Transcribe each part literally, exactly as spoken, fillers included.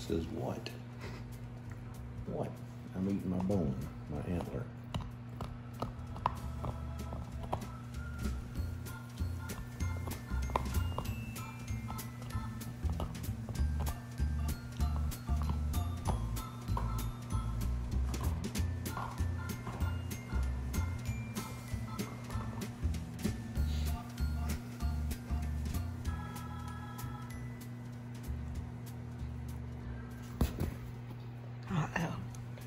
Says what? What? I'm eating my bone, my antler. Uh-oh.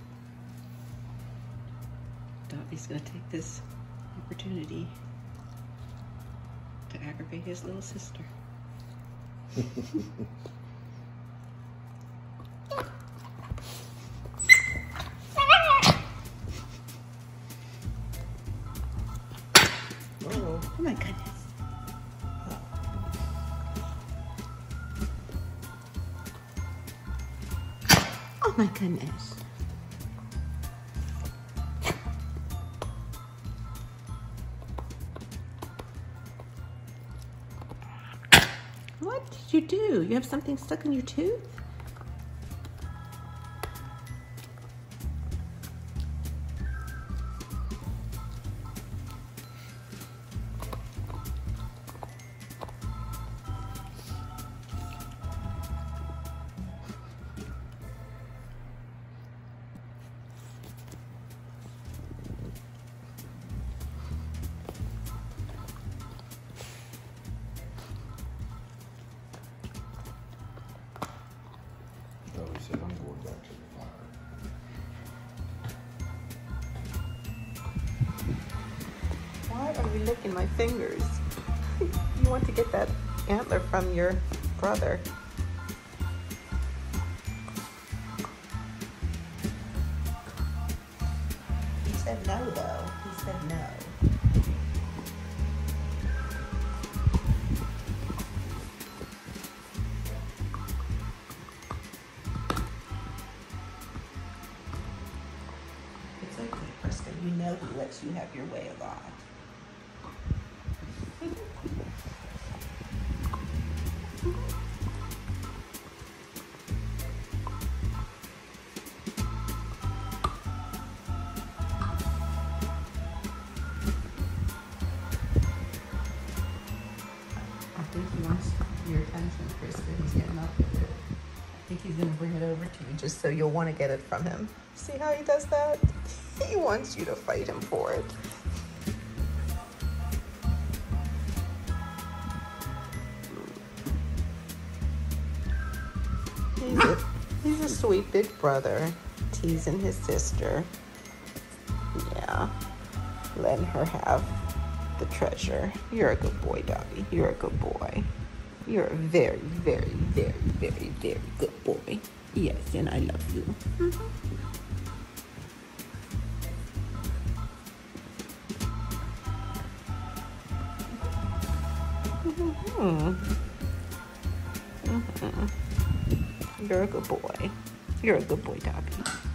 Dabi's gonna take this opportunity to aggravate his little sister. Oh, Oh my goodness. Oh my goodness. What did you do? You have something stuck in your tooth? Dabi said, I'm going back to the fire. Why are you licking my fingers? You want to get that antler from your brother. He said no, though. He said no. It's okay, Prisca. You know he lets you have your way a lot. I think he wants your attention, Prisca. He's getting up with it. I think he's going to bring it over to you just so you'll want to get it from him. See how he does that? He wants you to fight him for it. He's a, he's a sweet big brother, teasing his sister. Yeah, letting her have the treasure. You're a good boy, Dabi. You're a good boy. You're a very, very, very, very, very good boy. Yes, and I love you. Mm-hmm. Mm-hmm. Mm-hmm. You're a good boy. You're a good boy, Dabi.